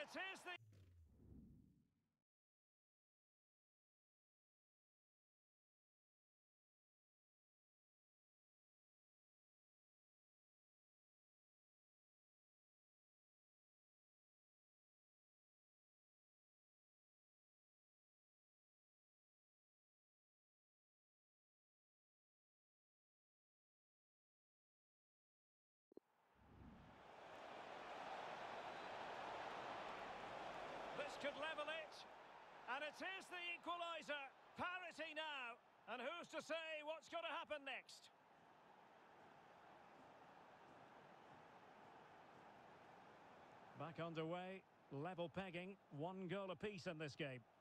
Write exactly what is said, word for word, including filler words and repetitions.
it is the... This could level it. And it is the equaliser. Parity now. And who's to say what's going to happen next? Back underway. Level pegging. One goal apiece in this game.